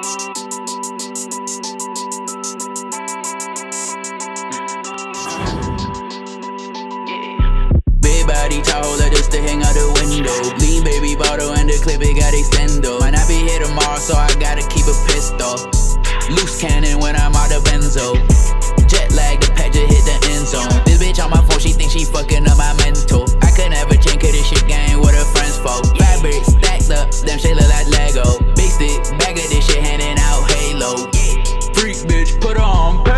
Big body tall, let this to hang out the window. Lean baby bottle and the clip it got extendo. Might not be here tomorrow, so I gotta keep a pistol. Loose cannon when I'm out of benzo. Jet lag, the pet just hit the end zone. This bitch on my phone, she think she fucking up my mental. I could never change, cause this shit gang with her friends for. Fabric stacked up, them shit look like Lego. Big stick, bag of this shit handing out Halo. Freak bitch, put her on